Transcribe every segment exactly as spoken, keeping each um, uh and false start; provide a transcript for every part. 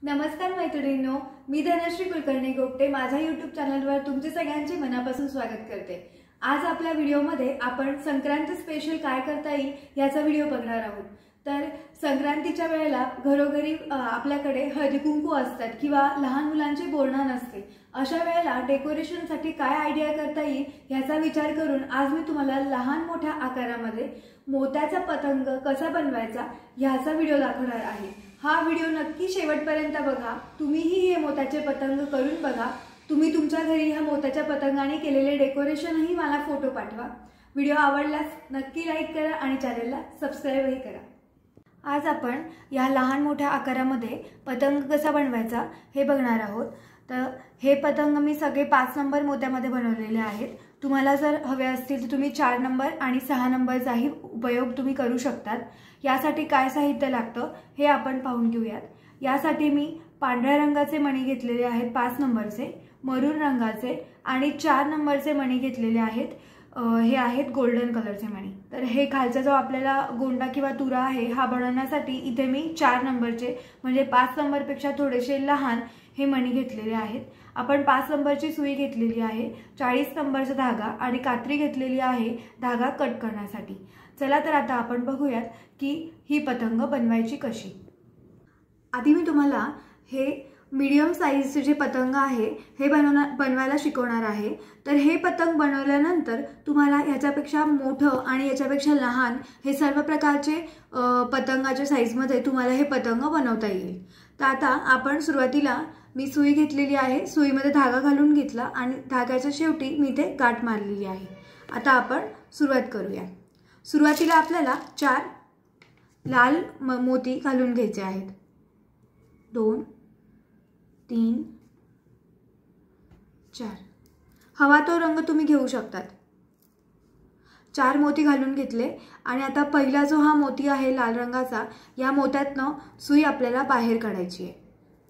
नमस्कार मैत्रिणींनो, मी धनश्री कुलकर्णी गोपटे माझ्या यूट्यूब चॅनलवर तुमचे सगळ्यांचे मनापासून स्वागत करते। आज आपल्या व्हिडिओमध्ये आपण संक्रांत स्पेशल काय करता येईल याचा व्हिडिओ बघणार आहोत। तर संक्रांतीच्या वेळेला घरोघरी आपल्याकडे हळदी कुंकू असतात किंवा लहान मुलांचे बोरन्हाण असते। अशा वेळेला डेकोरेशनसाठी काय आयडिया करता येईल याचा विचार करून आज मी तुम्हाला लहान मोठ्या आकारामध्ये मोत्याचा पतंग कसा बनवायचा याचा व्हिडिओ दाखवणार आहे। हा व्हिडिओ नक्की शेवटपर्यंत बघा। तुम्हीही हे मोत्याचे पतंग करून बघा। तुम्ही तुमच्या घरी ह्या मोत्याच्या पतंगाने केलेले डेकोरेशनही मला फोटो पाठवा। व्हिडिओ आवडल्यास नक्की लाईक करा आणि चॅनलला सबस्क्राइबही करा। आज आपण या लहान मोठ्या आकारामध्ये पतंग कसा बनवायचा हे बघणार आहोत। तर हे पतंग मी सगळे पाच नंबर मोत्यामध्ये बनवलेले आहेत। तुम्हाला जर हवे असतील तर तुम्ही चार नंबर आणि सहा नंबरचाही उपयोग तुम्ही करू शकतात। यासाठी काय साहित्य लागतं हे आपण पाहून घेऊयात। यासाठी मी पांढऱ्या रंगाचे मणी घेतलेले आहेत पाच नंबरचे, मरून रंगाचे आणि चार नंबरचे मणी घेतलेले आहेत। हे आहेत गोल्डन कलरचे मणी। तर हे खालचा जो आपल्याला गोंडा किंवा तुरा आहे हा बनवण्यासाठी इथे मी चार नंबरचे म्हणजे पाच नंबरपेक्षा थोडेसे लहान हे मणी घेतलेले आहेत। आपण पाच नंबरची सुई घेतलेली आहे, चाळीस नंबरचा धागा आणि कात्री घेतलेली आहे धागा कट करण्यासाठी। चला तर आता आपण बघूयात की ही पतंग बनवायची कशी। आधी मी तुम्हाला हे मीडियम साइजचे जे पतंग आहे हे बनवणार बनवायला शिकवणार आहे। तर हे पतंग बनवल्यानंतर तुम्हाला ह्याच्यापेक्षा मोठं आणि याच्यापेक्षा लहान हे सर्व प्रकारचे पतंगाच्या साइजमध्ये तुम्हाला हे पतंग बनवता येईल। तर आता आपण सुरुवातीला मी सुई घेतलेली आहे, सुईमध्ये धागा घालून घेतला आणि धाग्याच्या शेवटी मी इथे गाठ मारलेली आहे। आता आपण सुरुवात करूया। सुरुवातीला आपल्याला चार लाल मोती घालून घ्यायचे आहेत। दोन, तीन, चार। हवा तो रंग तुम्ही घेऊ शकतात। चार मोती घालून घेतले आणि आता पहिला जो हा मोती आहे लाल रंगाचा, या मोत्यातनं सुई आपल्याला बाहेर काढायची आहे।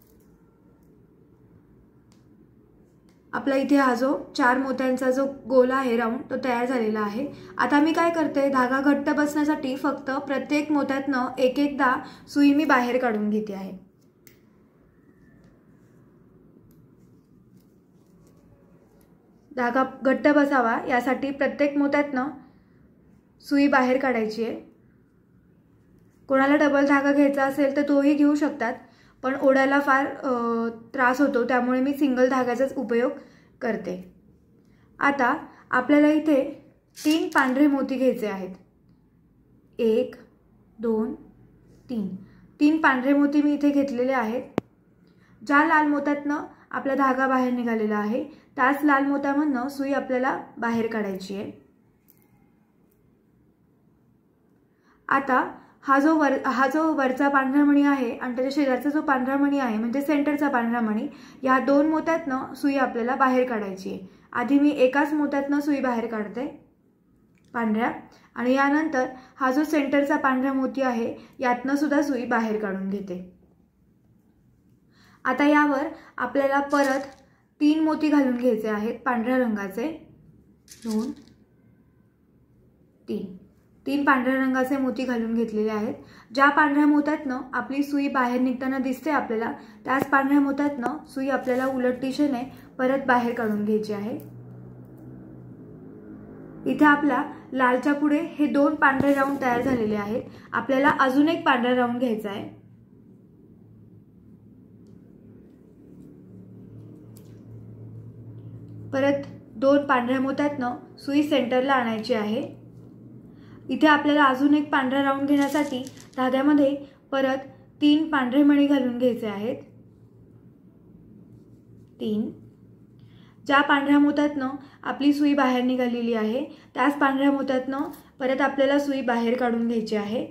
आपला इथे हा जो चार मोत्यांचा जो गोल आहे राऊंड तो तयार झालेला आहे। आता मी काय करते, धागा घट्ट बसण्यासाठी फक्त प्रत्येक मोत्यातनं एक एकदा सुई मी बाहेर काढून घेते आहे। धागा घट्ट बसावा यासाठी प्रत्येक मोत्यातनं सुई बाहेर काढायची आहे। कोणाला डबल धागा घ्यायचा असेल तर तोही घेऊ शकतात, पण ओढायला फार त्रास होतो त्यामुळे मी सिंगल धाग्याचाच उपयोग करते। आता आपल्याला इथे तीन पांढरे मोती घ्यायचे आहेत। एक, दोन, तीन। तीन पांढरे मोती मी इथे घेतलेले आहेत। ज्या लाल मोत्यातनं आपला धागा बाहेर निघालेला आहे त्याच लाल मोत्यामधनं सुई आपल्याला बाहेर काढायची आहे। आता हा जो वर हा जो वरचा पांढरा मणी आहे आणि त्याच्या शेजारचा जो पांढरा मणी आहे म्हणजे सेंटरचा पांढरा मणी, या दोन मोत्यातनं सुई आपल्याला बाहेर काढायची आहे। आधी मी एकाच मोत्यातनं सुई बाहेर काढते पांढऱ्या, आणि यानंतर हा जो सेंटरचा पांढरा मोती आहे यातनं सुद्धा सुई बाहेर काढून घेते। आता यावर आपल्याला परत तीन मोती घालून घ्यायचे आहेत पांढऱ्या रंगाचे। दोन, तीन। तीन पांढऱ्या रंगाचे मोती घालून घेतलेले आहेत। ज्या पांढऱ्या मोत्यातनं आपली सुई बाहेर निघताना दिसते आपल्याला त्याच पांढऱ्या मोत्यातनं सुई आपल्याला उलट दिशेने परत बाहेर काढून घ्यायची आहे। इथे आपला लालच्या पुढे हे दोन पांढरे राऊंड तयार झालेले आहेत। आपल्याला अजून एक पांढरा राऊंड घ्यायचा आहे। परत दोन पांढऱ्या मोत्यातनं सुई सेंटरला आणायची आहे। इथे आपल्याला अजून एक पांढरा राऊंड घेण्यासाठी धाग्यामध्ये परत तीन पांढरे मणी घालून घ्यायचे आहेत। तीन। ज्या पांढऱ्या मोत्यातनं आपली सुई बाहेर निघालेली आहे त्याच पांढऱ्या मोत्यातनं परत आपल्याला सुई बाहेर काढून घ्यायची आहे।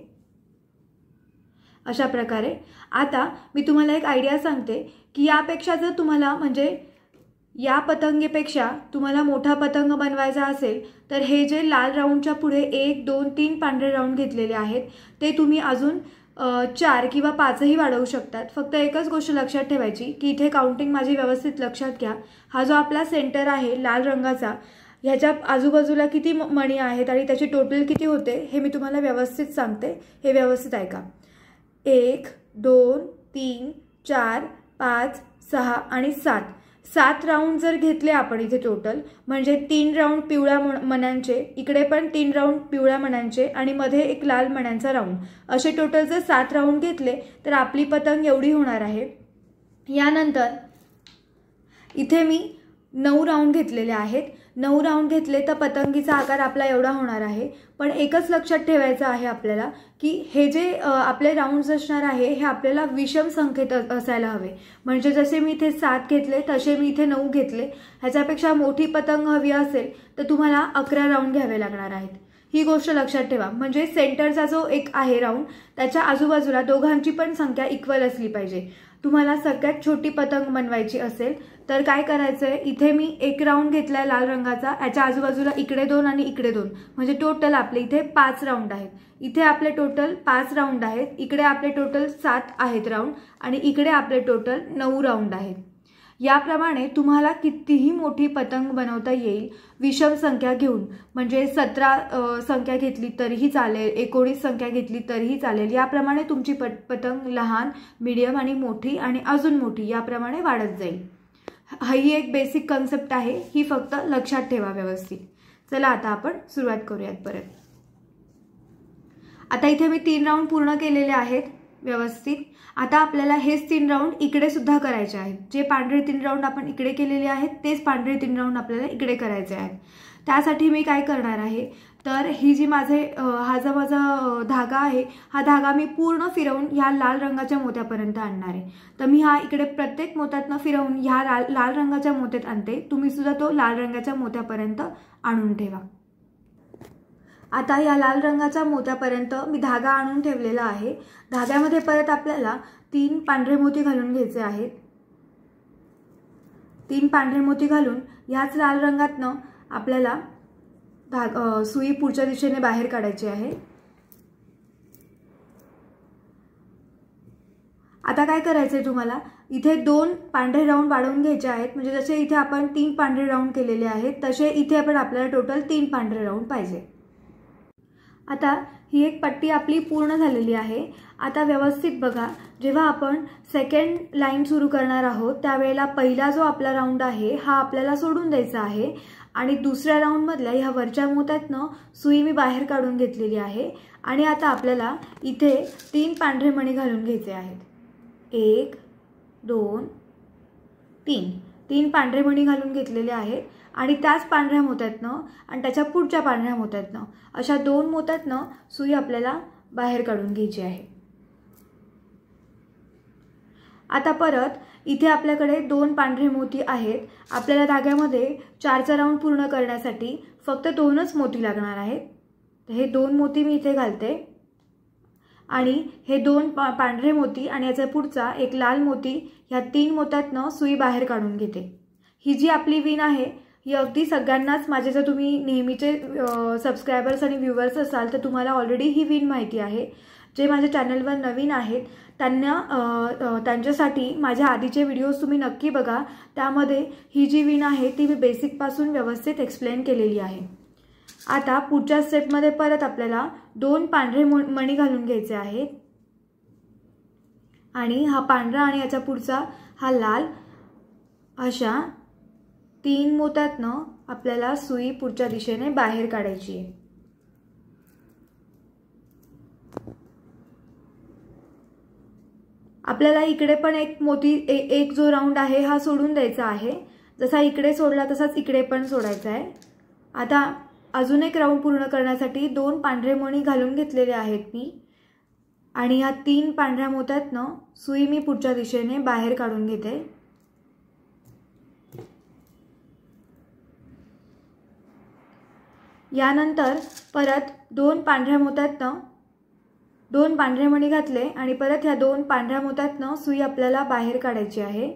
अशा प्रकारे आता मी तुम्हाला एक आयडिया सांगते की यापेक्षा जर तुम्हाला म्हणजे या पतंगेपेक्षा तुम्हाला मोठा पतंग बनवायचा असेल तर हे जे लाल राऊंडच्या पुढे एक, दोन, तीन पांढरे राऊंड घेतलेले आहेत ते तुम्ही अजून चार किंवा पाचही वाढवू शकतात। फक्त एकच गोष्ट लक्षात ठेवायची की इथे काउंटिंग माझी व्यवस्थित लक्षात घ्या। हा जो आपला सेंटर आहे लाल रंगाचा, ह्याच्या आजूबाजूला किती मणी आहेत आणि त्याची टोटल किती होते हे मी तुम्हाला व्यवस्थित सांगते, हे व्यवस्थित ऐका। एक, दोन, तीन, चार, पाच, सहा आणि सात सात राऊंड जर घेतले आपण इथे टोटल, म्हणजे तीन राऊंड पिवळ्या मण्यांचे, इकडे पण तीन राऊंड पिवळ्या मण्यांचे आणि मध्ये एक लाल मण्यांचा राऊंड, असे टोटल जर सात राऊंड घेतले तर आपली पतंग एवढी होणार आहे। यानंतर इथे मी नऊ राऊंड घेतलेले आहेत। नऊ राऊंड घेतले तर पतंगीचा आकार आपला एवढा होणार आहे। पण एकच लक्षात ठेवायचं आहे आपल्याला की हे जे आपले राऊंड्स असणार आहे हे आपल्याला विषम संख्येत असायला हवे। म्हणजे जसे मी इथे सात घेतले तसे मी इथे नऊ घेतले। ह्याच्यापेक्षा मोठी पतंग हवी असेल तर तुम्हाला अकरा राऊंड घ्यावे लागणार आहेत। ही गोष्ट लक्षात ठेवा। म्हणजे सेंटरचा जो एक आहे राऊंड त्याच्या आजूबाजूला दोघांची पण संख्या इक्वल असली पाहिजे। तुम्हाला सगळ्यात छोटी पतंग बनवायची असेल तर काय करायचंय, इथे मी एक राऊंड घेतलाय लाल रंगाचा, याच्या आजूबाजूला इकडे दोन आणि इकडे दोन, म्हणजे टोटल आपले इथे पाच राऊंड आहेत। इथे आपले टोटल पाच राऊंड आहेत, इकडे आपले टोटल सात आहेत राऊंड आणि इकडे आपले टोटल नऊ राऊंड आहेत। याप्रमाणे तुम्हाला कितीही मोठी पतंग बनवता येईल विषम संख्या घेऊन। म्हणजे सतरा संख्या घेतली तरीही चालेल, एकोणीस संख्या घेतली तरीही चालेल। याप्रमाणे तुमची पतंग लहान, मीडियम आणि मोठी आणि अजून मोठी याप्रमाणे वाढत जाईल। ही एक बेसिक कन्सेप्ट आहे, ही फक्त लक्षात ठेवा व्यवस्थित। चला आता आपण सुरुवात करूयात परत। आता इथे मी तीन राऊंड पूर्ण केलेले आहेत व्यवस्थित। आता आपल्याला हेच तीन राऊंड इकडे सुद्धा करायचे आहेत। जे पांढरे तीन राऊंड आपण इकडे केलेले आहेत तेच पांढरे तीन राऊंड आपल्याला इकडे करायचे आहेत। त्यासाठी मी काय करणार आहे तर ही जी माझे हा जो माझा धागा आहे हा धागा मी पूर्ण फिरवून ह्या लाल रंगाच्या मोत्यापर्यंत आणणार आहे। तर मी हा इकडे प्रत्येक मोत्यातनं फिरवून ह्या लाल रंगाच्या मोत्यात आणते। तुम्ही सुद्धा तो लाल रंगाच्या मोत्यापर्यंत आणून ठेवा। आता या लाल रंगाच्या मोत्यापर्यंत मी धागा आणून ठेवलेला आहे। धाग्यामध्ये परत आपल्याला तीन पांढरे मोती घालून घ्यायचे आहेत। तीन पांढरे मोती घालून याच लाल रंगातनं आपल्याला धाग सुई पुढच्या दिशेने बाहेर काढायची आहे। आता काय करायचंय तुम्हाला, इथे दोन पांढरे राऊंड वाढवून घ्यायचे आहेत। म्हणजे जसे इथे आपण तीन पांढरे राऊंड केलेले आहेत तसे इथे पण आपल्याला टोटल तीन पांढरे राऊंड पाहिजे। आता ही एक पट्टी आपली पूर्ण झालेली आहे। आता व्यवस्थित बघा, जेव्हा आपण सेकंड लाईन सुरू करणार आहोत त्यावेळेला पहिला जो आपला राऊंड आहे हा आपल्याला सोडून द्यायचा आहे आणि दुसऱ्या राऊंड मधल्या ह्या वरच्या मोत्यातनं सुई मी बाहेर काढून घेतलेली आहे। आणि आता आपल्याला इथे तीन पांढरे मणी घालून घ्यायचे आहेत। एक, दोन, तीन तीन पांढरे मणी घालून घेतलेले आहेत आणि त्याच पांढऱ्या मोत्यातनं आणि त्याच्या पुढच्या पांढऱ्या मोत्यातनं अशा दोन मोत्यातनं सुई आपल्याला बाहेर काढून घ्यायची आहे। आता परत इथे आपल्याकडे दोन पांढरे मोती आहेत। आपल्याला धाग्यामध्ये चारचा राऊंड पूर्ण करण्यासाठी फक्त दोनच मोती लागणार आहेत। तर हे दोन मोती मी इथे घालते आणि हे दोन पांढरे मोती आणि याचा पुढचा एक लाल मोती ह्या तीन मोत्यातनं सुई बाहेर काढून घेते। ही जी आपली विण आहे ही अगदी सगळ्यांनाच, माझे जर तुम्ही नेहमीचे सबस्क्रायबर्स आणि व्ह्यूअर्स असाल तर तुम्हाला ऑलरेडी ही विण माहिती आहे। जे माझ्या चॅनलवर नवीन आहेत त्यांना त्यांच्यासाठी माझ्या आधीचे व्हिडिओज तुम्ही नक्की बघा। त्यामध्ये ही जी विण आहे ती मी बेसिकपासून व्यवस्थित एक्सप्लेन केलेली आहे। आता पुढच्या स्टेपमध्ये परत आपल्याला दोन पांढरे मणी घालून घ्यायचे आहेत आणि हा पांढरा आणि याचा पुढचा हा लाल अशा तीन मोत्यातनं आपल्याला सुई पुढच्या दिशेने बाहेर काढायची आहे। आपल्याला इकडे पण एक मोती ए, एक जो राऊंड आहे हा सोडून द्यायचा आहे। जसा इकडे सोडला तसाच इकडे पण सोडायचा आहे। आता अजून एक राऊंड पूर्ण करण्यासाठी दोन पांढरे मणी घालून घेतलेले आहेत मी आणि या तीन पांढऱ्या मोत्यातनं सुई मी पुढच्या दिशेने बाहेर काढून घेते। यानंतर परत दोन पांढऱ्या मोत्यातनं दोन पांढरे मणी घातले आणि परत ह्या दोन पांढऱ्या मोत्यातनं सुई आपल्याला बाहेर काढायची आहे।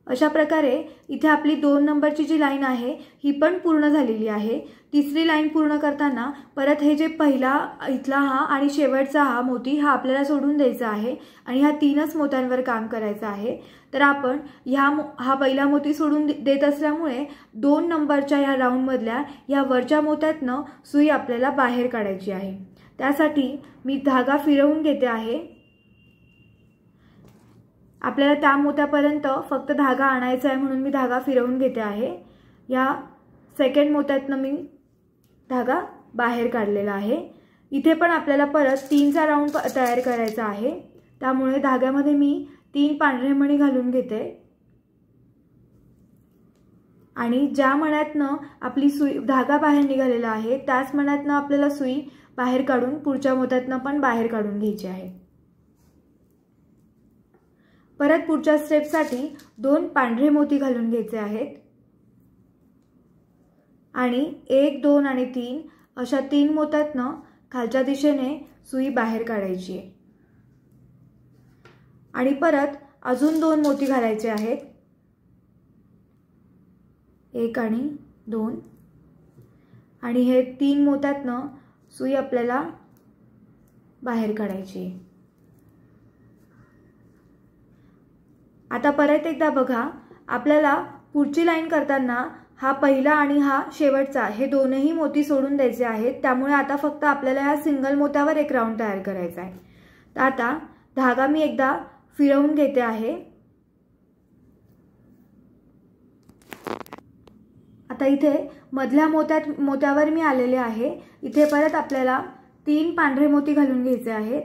अशा प्रकारे इथे आपली दोन नंबरची जी लाईन आहे ही पण पूर्ण झालेली आहे। तिसरी लाईन पूर्ण करताना परत हे जे पहिला इथला हा आणि शेवटचा हा मोती हा आपल्याला सोडून द्यायचा आहे आणि ह्या तीनच मोत्यांवर काम करायचं आहे। तर आपण ह्या हा पहिला मोती सोडून देत असल्यामुळे दोन नंबरच्या ह्या राऊंड मधल्या ह्या वरच्या मोत्यातनं सुई आपल्याला बाहेर काढायची आहे। त्यासाठी मी धागा फिरवून घेते आहे। आपल्याला त्या मोत्यापर्यंत फक्त धागा आणायचा आहे म्हणून मी धागा फिरवून घेते आहे। या सेकंड मोत्यातनं मी धागा बाहेर काढलेला आहे। इथे पण आपल्याला परत तीनचा राऊंड तयार करायचा आहे। त्यामुळे धाग्यामध्ये मी तीन पांढरे मणी घालून घेते आणि ज्या मण्यातनं आपली सुई धागा बाहेर निघालेला आहे त्याच मण्यातनं आपल्याला सुई बाहेर काढून पुढच्या मोत्यातनं पण बाहेर काढून घ्यायची आहे। परत पुढच्या स्टेपसाठी दोन पांढरे मोती घालून घ्यायचे आहेत आणि एक दोन आणि तीन अशा तीन मोत्यातनं खालच्या दिशेने सुई बाहेर काढायची आहे आणि परत अजून दोन मोती घालायचे आहेत, एक आणि दोन, आणि हे तीन मोत्यातनं सुई आपल्याला बाहेर काढायची आहे। आता परत एकदा बघा, आपल्याला पुढची लाईन करताना हा पहिला आणि हा शेवटचा हे दोनही मोती सोडून द्यायचे आहेत। त्यामुळे आता फक्त आपल्याला या सिंगल मोत्यावर एक राऊंड तयार करायचा आहे। तर आता धागा मी एकदा फिरवून घेते आहे। आता इथे मधल्या मोत्यात मोत्यावर मी आलेले आहे। इथे परत आपल्याला तीन पांढरे मोती घालून घ्यायचे आहेत।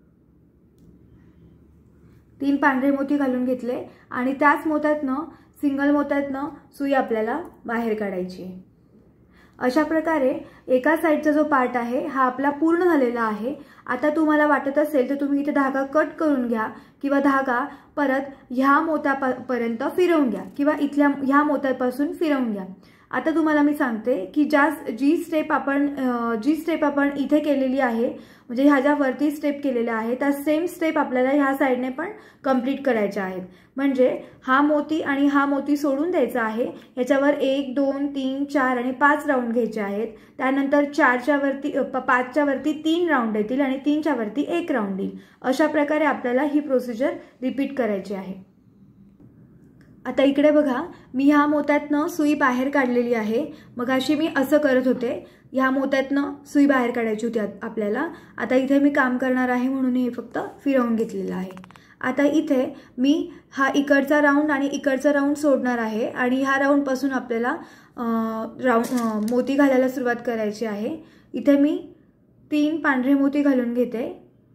तीन पांढरे मोती घालून घेतले आणि त्याच मोत्यातनं सिंगल मोत्यातनं सुई आपल्याला बाहेर काढायची आहे। अशा प्रकारे एका साइडचा जो पार्ट आहे हा आपला पूर्ण झालेला आहे। आता तुम्हाला वाटत असेल तर तुम्ही इथे धागा कट करून घ्या किंवा धागा परत ह्या मोत्यापर्यंत फिरवून घ्या किंवा इथल्या ह्या मोत्यापासून फिरवून घ्या। आता तुम्हाला मी सांगते की ज्या जी स्टेप आपण जी स्टेप आपण इथे केलेली आहे म्हणजे ह्या ज्या वरती स्टेप केलेल्या आहे त्या सेम स्टेप आपल्याला ह्या साइडने पण कंप्लीट करायच्या आहेत। म्हणजे हा मोती आणि हा मोती सोडून द्यायचा आहे। याच्यावर एक दोन तीन चार आणि पाच राऊंड घ्यायचे आहेत। त्यानंतर चारच्या वरती पाचच्या वरती तीन राऊंड येतील आणि तीनच्या वरती एक राऊंड येईल। अशा प्रकारे आपल्याला ही प्रोसिजर रिपीट करायची आहे। आता इकडे बघा, मी ह्या मोत्यातनं सुई बाहेर काढलेली आहे। मग अशी मी असं करत होते, ह्या मोत्यातनं सुई बाहेर काढायची होती आपल्याला। आता इथे मी काम करणार आहे म्हणून हे फक्त फिरवून घेतलेलं आहे। आता इथे मी हा इकडचा राऊंड आणि इकडचा राऊंड सोडणार आहे आणि ह्या राऊंड पासून आपल्याला राऊंड मोती घालायला सुरुवात करायची आहे। इथे मी तीन पांढरे मोती घालून घेते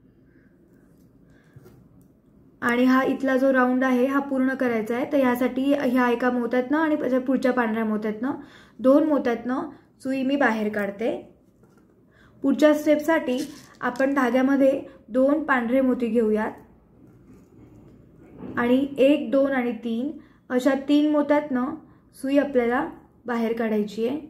आणि हा इथला जो राऊंड आहे हा पूर्ण करायचा आहे। तर यासाठी ह्या एका मोत्यातनं आणि पुढच्या पांढऱ्या मोत्यातनं दोन मोत्यातनं सुई मी बाहेर काढते। पुढच्या स्टेपसाठी आपण धाग्यामध्ये दोन पांढरे मोती घेऊयात आणि एक दोन आणि तीन अशा तीन मोत्यातनं सुई आपल्याला बाहेर काढायची आहे।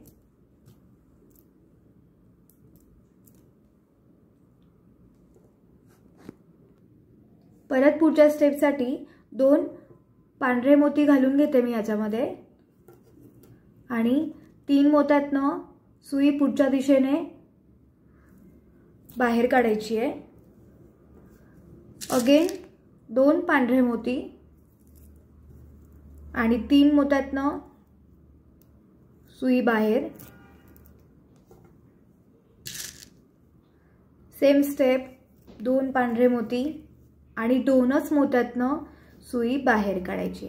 परत पुढच्या स्टेपसाठी दोन पांढरे मोती घालून घेते मी याच्यामध्ये आणि तीन मोत्यातनं सुई पुढच्या दिशेने बाहेर काढायची आहे। अगेन दोन पांढरे मोती आणि तीन मोत्यातनं सुई बाहेर। सेम स्टेप, दोन पांढरे मोती आणि दोनच मोत्यातनं सुई बाहेर काढायची।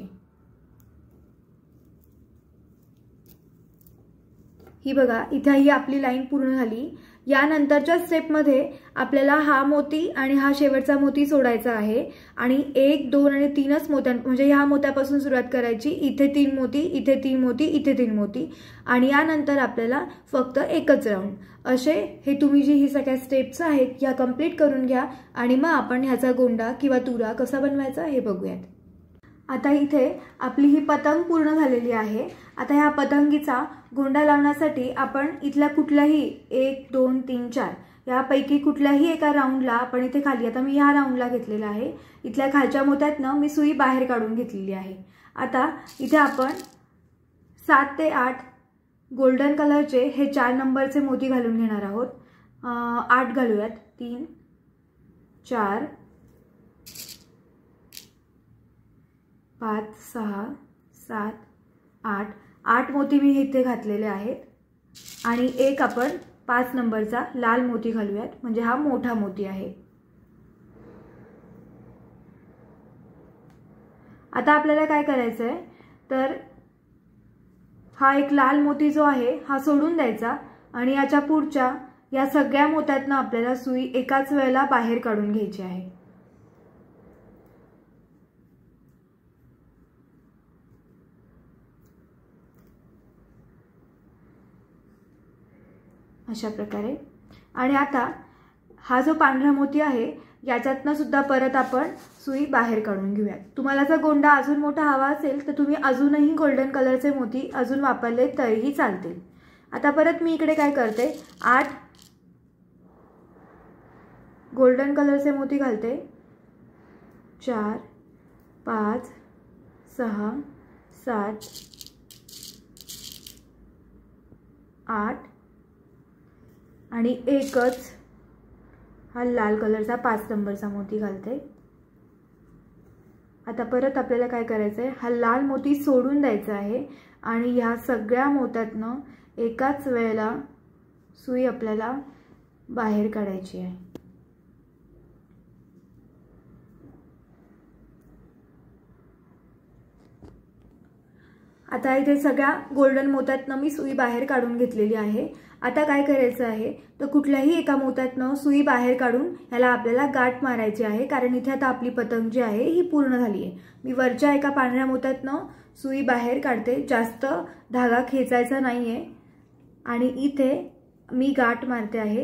ही बघा, इथे ही आपली लाईन पूर्ण झाली। यानंतरच्या स्टेपमध्ये आपल्याला हा मोती आणि हा शेवटचा मोती सोडायचा आहे आणि एक दोन आणि तीनच मोत्या म्हणजे ह्या मोत्यापासून सुरुवात करायची। इथे तीन मोती, इथे तीन मोती, इथे तीन मोती आणि यानंतर आपल्याला फक्त एकच राऊंड। असे हे तुम्ही जी ही सगळ्या स्टेप्स आहेत ह्या कंप्लीट करून घ्या आणि मग आपण ह्याचा गोंडा किंवा तुरा कसा बनवायचा हे बघूयात। आता इथे आपली ही पतंग पूर्ण झालेली आहे। आता ह्या पतंगीचा गोंडा लावण्यासाठी आपण इथल्या कुठल्याही एक दोन तीन चार यापैकी कुठल्याही एका राऊंडला आपण इथे खाली, आता मी ह्या राऊंडला घेतलेला आहे, इथल्या खालच्या मोत्यातनं मी सुई बाहेर काढून घेतलेली आहे आता इथे आपण सात ते आठ गोल्डन कलरचे हे चार नंबरचे मोती घालून घेणार आहोत. आठ घालूयात. तीन, चार, पाच, सहा, सात, आठ. आठ मोती मी इथे घातलेले आहेत आणि एक आपण पाच नंबरचा लाल मोती घालूयात, म्हणजे हा मोठा मोती आहे. आता आपल्याला काय करायचं आहे तर हा एक लाल मोती जो आहे हा सोडून द्यायचा आणि याच्या पुढच्या या सगळ्या मोत्यातनं आपल्याला सुई एकाच वेळेला बाहेर काढून घ्यायची आहे. अशा प्रकारे. आणि आता हा जो पांढरा मोती आहे याच्यातनं सुद्धा परत आपण सुई बाहेर काढून घेऊयात. तुम्हाला जर गोंडा अजून मोठा हवा असेल तर तुम्ही अजूनही गोल्डन कलरचे मोती अजून वापरले तरीही चालतील. आता परत मी इकडे काय करते, आठ गोल्डन कलरचे मोती घालते. चार, पाच, सहा, सात, आठ आणि एकच हा लाल कलरचा पाच नंबरचा मोती घालते. आता परत आपल्याला काय करायचं आहे, हा लाल मोती सोडून द्यायचा आहे आणि ह्या सगळ्या मोत्यातनं एकाच वेळेला सुई आपल्याला बाहेर काढायची आहे. आता इथे सगळ्या गोल्डन मोत्यातनं मी सुई बाहेर काढून घेतलेली आहे. आता काय करायचं आहे तर कुठल्याही एका मोत्यातनं सुई बाहेर काढून ह्याला आपल्याला गाठ मारायची आहे, कारण इथे आता आपली पतंग जी आहे ही पूर्ण झाली आहे. मी वरच्या एका पांढऱ्या मोत्यातनं सुई बाहेर काढते, जास्त धागा खेचायचा नाहीये आणि इथे मी गाठ मारते आहे.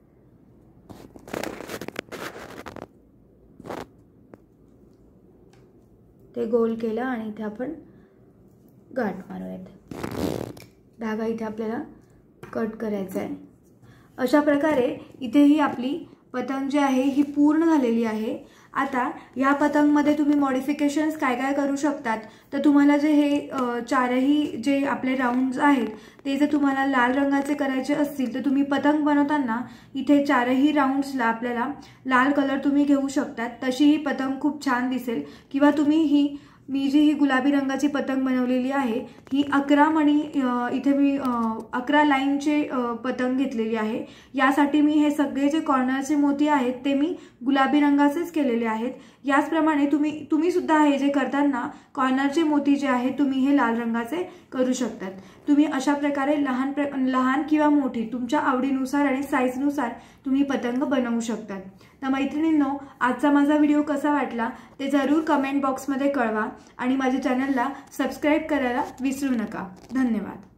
ते गोल केलं आणि इथे आपण गाठ मारूयात. धागा इथे आपल्याला कट करायचा आहे. अशा प्रकारे इथेही आपली पतंग जी आहे ही पूर्ण झालेली आहे. आता या पतंगमध्ये तुम्ही मॉडिफिकेशन्स काय काय करू शकतात तर तुम्हाला जे हे चारही जे आपले राऊंड्स आहेत ते जर तुम्हाला लाल रंगाचे करायचे असतील तर तुम्ही पतंग बनवताना इथे चारही राऊंड्सला आपल्याला लाल कलर तुम्ही घेऊ शकतात. तशी ही पतंग खूप छान दिसेल. किंवा तुम्ही ही मी जी ही गुलाबी रंगाची पतंग बनवलेली आहे ही अकरा मणी इथे मी अकरा लाईनचे पतंग घेतलेली आहे. यासाठी मी हे सगळे जे कॉर्नरचे मोती आहेत ते मी गुलाबी रंगाचेच केलेले आहेत. याचप्रमाणे तुम्ही तुम्ही सुद्धा हे जे करताना कॉर्नरचे मोती जे आहेत तुम्ही हे लाल रंगाचे करू शकतात. तुम्ही अशा प्रकारे लहान लहान किंवा मोठी तुमच्या आवडीनुसार आणि साईजनुसार तुम्ही पतंग बनवू शकतात. तर मैत्रिणींनो, आजचा माझा व्हिडिओ कसा वाटला ते जरूर कमेंट बॉक्समध्ये कळवा आणि माझ्या चॅनलला सबस्क्राईब करायला विसरू नका. धन्यवाद.